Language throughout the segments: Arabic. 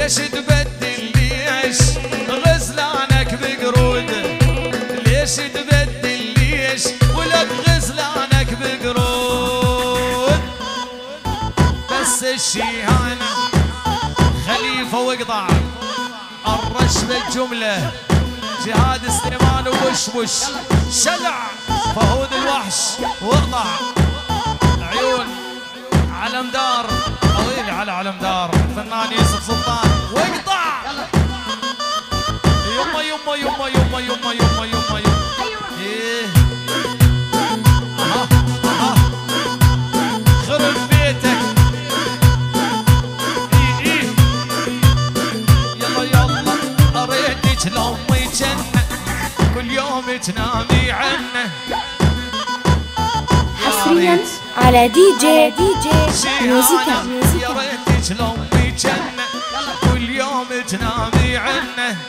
ليش تبدل ليش غزلانك بقرود؟ ليش تبدل ليش ولك غزلانك بقرود؟ بس الشيهانة خليفة واقطع الرش بالجملة جهاد سليمان ووش شلع فهود الوحش واقطع عيون علم دار طويل على علم دار فنان يوسف سلطان واقطع يما يما يما يما يما يما يما ايه خرب بيتك ايه يلا يلا اريدك لامي جنة كل يوم تنامي عنه حصريا على دي جي ميوزيكا. يا ريتك لامي جنة كل يوم تنامي عنه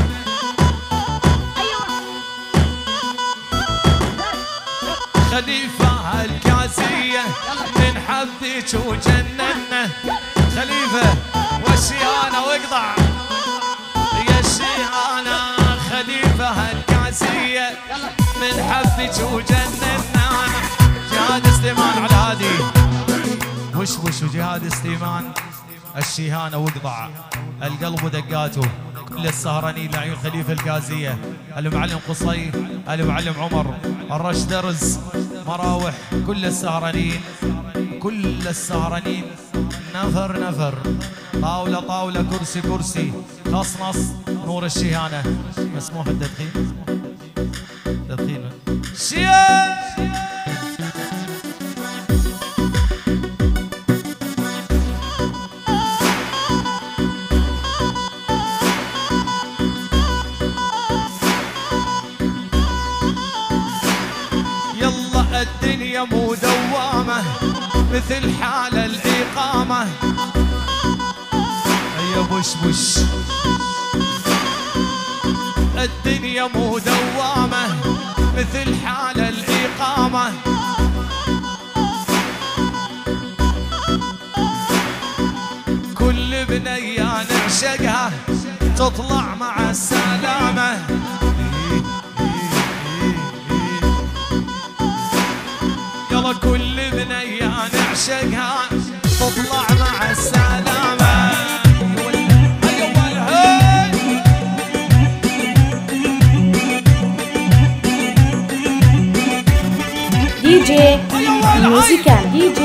خليفة الكاسية من حبك وجننا خليفة والشيانة واقطع يا الشيانة خليفة الكاسية من حبك وجننا جهاد سليمان على هادي وش وجهاد سليمان الشيهانة واقطع القلب ودقاته كل السهرانين لعيون خليفة الكازية المعلم قصي المعلم عمر الرش درز مراوح كل السهرانين نفر طاولة كرسي خصنص نور الشيهانة مسموح التدخين شيا الدنيا مو دوامة مثل حال الإقامة يا بوش الدنيا مو دوامة مثل حال الإقامة كل بنية نعشقها تطلع مع السلامة يلا كل بنية نعشقها تطلع مع السلامة دي جي ميوزيكا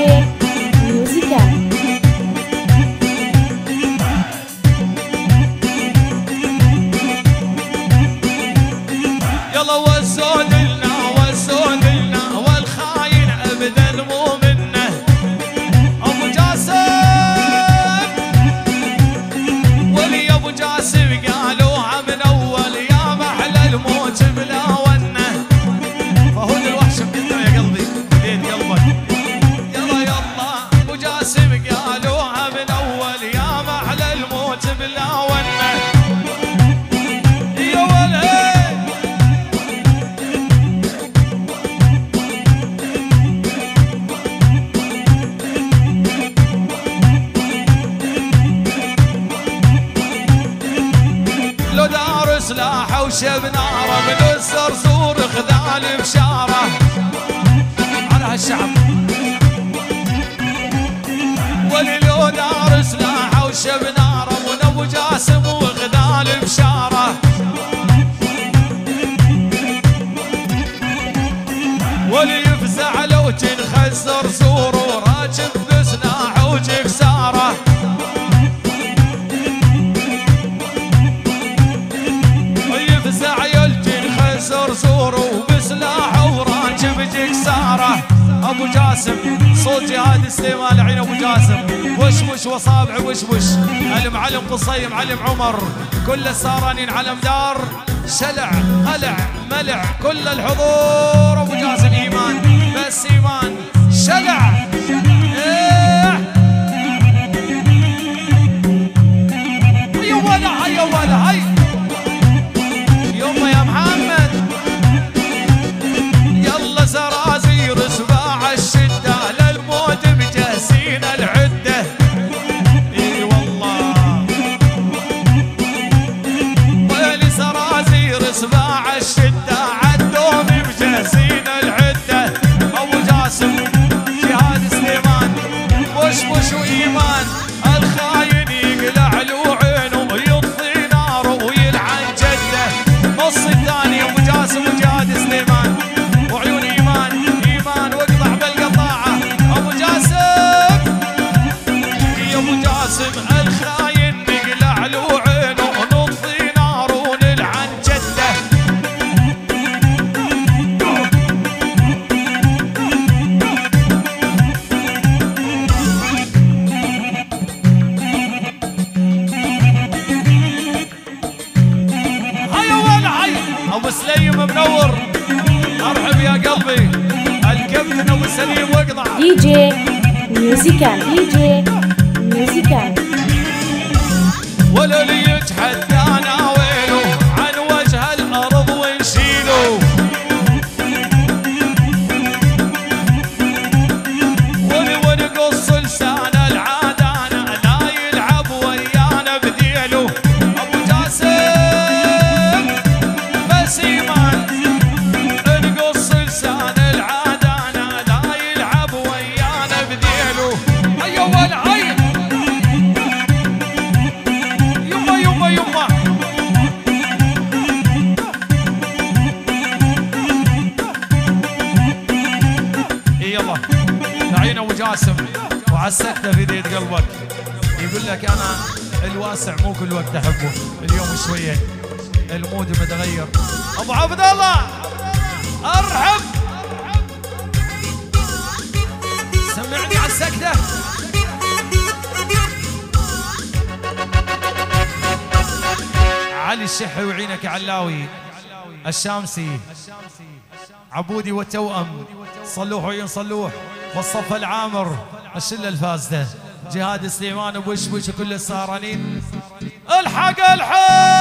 يلا وزودلنا والخاين ابدا مو منه ابو جاسم ولي ابو جاسم قالوها من اول يا محلى الموت بلا ونه فهود الوحش بقدر يا قلبي بديت قلبك يلا ابو جاسم قالوها من اول يا محلى الموت بلا ونه يا ولد لو دار سلاحه وشب ناره من الزرزور خذال بشاره على هالشعب ولي لو دار سلاحه وشب ناره من ابو جاسم وخذال بشاره ولي يفزع لو تنخزر زور وراكب بسلاحه وجكساره زرزور وبسلاحه وراكب جكساره ابو جاسم صوت جهاد سليمان عين ابو جاسم وش واصابع وش المعلم قصي معلم عمر كل السهرانين علم دار شلع قلع ملع كل الحضور ابو جاسم ايمان بس ايمان شلع هيا ولا هي يما يا محمد يلا زرازير سباع الشدة للموت مجهزين العدة اي والله منور. ارحب يا قلبي الكابتن ابو سليم واقطع. دي جي ميوزيكال، دي جي ميوزيكال. ولا اللي يتحدانا وينه عن وجه الارض ونشيله. ونقص لسان العادانا لا يلعب ويانا بذيله. ابو جاسم بس ايمان نقص لسان العادانا لا يلعب ويانا بذيله. ايوه العين يما يما يما. يلا تعين ابو جاسم وعسكته في ذيت قلبك. يقول لك انا الواسع مو كل وقت احبه، اليوم شويه المود متغير. ابو عبد الله ارحب سمعني عالسكته. علي الشحي وعينك علاوي الشامسي عبودي والتوأم صلوح وعين صلوح والصف العامر الشله الفازده جهاد سليمان وبوشبوش وكل السهرانين. الحق الحق